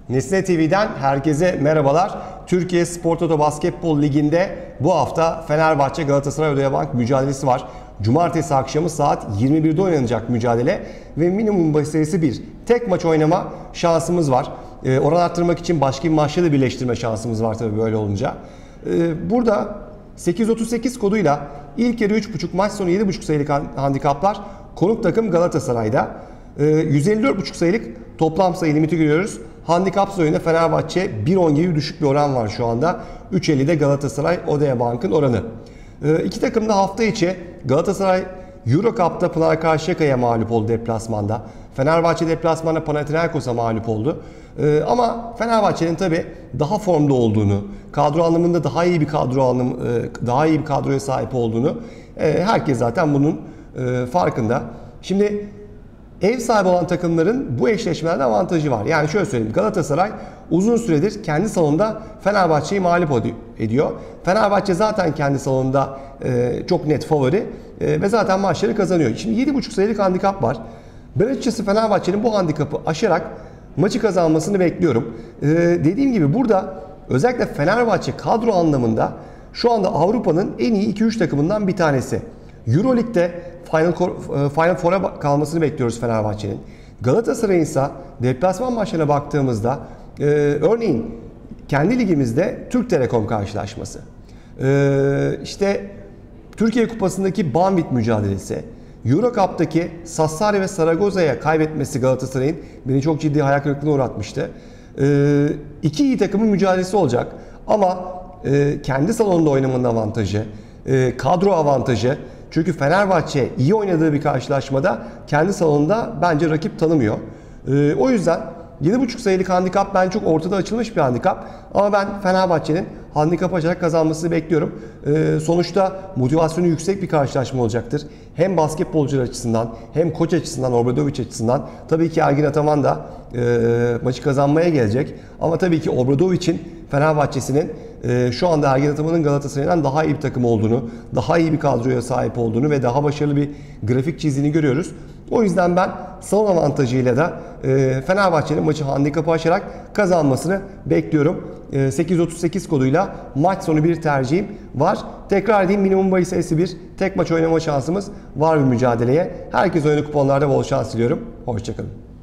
Nesne TV'den herkese merhabalar. Türkiye Spor Toto Basketbol Ligi'nde bu hafta Fenerbahçe Galatasaray Odeabank mücadelesi var. Cumartesi akşamı saat 21'de oynanacak mücadele ve minimum bahis sayısı 1. Tek maç oynama şansımız var. Oran arttırmak için başka bir maçla da birleştirme şansımız var tabii böyle olunca. Burada 838 koduyla ilk yarı 3.5 maç sonu 7.5 sayılık handikaplar konuk takım Galatasaray'da. 154.5 sayılık toplam sayı limiti görüyoruz. Handikap oyunda Fenerbahçe 1.10 gibi düşük bir oran var şu anda. 3.50'de Galatasaray Odeabank'ın oranı. İki takım da hafta içi Galatasaray Euro Cup'ta Pınar Karşıyaka'ya mağlup oldu deplasmanda. Fenerbahçe deplasmanda Panathinaikos'a mağlup oldu. Ama Fenerbahçe'nin tabi daha formda olduğunu, kadro anlamında daha iyi bir kadroya sahip olduğunu herkes zaten bunun farkında. Şimdi ev sahibi olan takımların bu eşleşmelerde avantajı var. Yani şöyle söyleyeyim, Galatasaray uzun süredir kendi salonunda Fenerbahçe'yi mağlup ediyor. Fenerbahçe zaten kendi salonunda çok net favori ve zaten maçları kazanıyor. Şimdi 7.5 sayılık handikap var. Ben açıkçası Fenerbahçe'nin bu handikapı aşarak maçı kazanmasını bekliyorum. Dediğim gibi burada özellikle Fenerbahçe kadro anlamında şu anda Avrupa'nın en iyi 2-3 takımından bir tanesi. Euroleague'de Final Four'a kalmasını bekliyoruz Fenerbahçe'nin. Galatasaray'ın ise deplasman maçlarına baktığımızda örneğin kendi ligimizde Türk Telekom karşılaşması, işte Türkiye Kupası'ndaki Banvit mücadelesi, Euro Cup'taki Sassari ve Saragosa'ya kaybetmesi Galatasaray'ın beni çok ciddi hayal kırıklığına uğratmıştı. İki iyi takımın mücadelesi olacak ama kendi salonunda oynamanın avantajı, kadro avantajı. Çünkü Fenerbahçe iyi oynadığı bir karşılaşmada kendi salonunda bence rakip tanımıyor. O yüzden 7.5 sayılık handikap ben çok ortada açılmış bir handikap. Ama ben Fenerbahçe'nin handikap açarak kazanmasını bekliyorum. Sonuçta motivasyonu yüksek bir karşılaşma olacaktır. Hem basketbolcular açısından hem koç açısından, Obradović açısından. Tabii ki Ergin Ataman da maçı kazanmaya gelecek. Ama tabii ki Obradović'in Fenerbahçe'sinin şu anda Ergin Ataman'ın Galatasaray'dan daha iyi bir takım olduğunu, daha iyi bir kadroya sahip olduğunu ve daha başarılı bir grafik çizdiğini görüyoruz. O yüzden ben salon avantajıyla da Fenerbahçe'nin maçı handikapı aşarak kazanmasını bekliyorum. 838 koduyla maç sonu bir tercihim var. Tekrar edeyim, minimum bahis sayısı 1. Tek maç oynama şansımız var bir mücadeleye. Herkes oyunu kuponlarda bol şans diliyorum. Hoşçakalın.